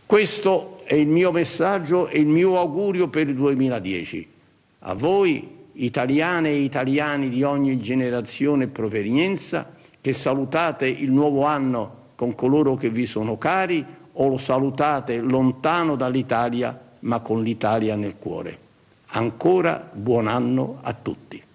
Questo è il mio messaggio e il mio augurio per il 2010. A voi, italiane e italiani di ogni generazione e provenienza, che salutate il nuovo anno con coloro che vi sono cari o lo salutate lontano dall'Italia, ma con l'Italia nel cuore. Ancora buon anno a tutti.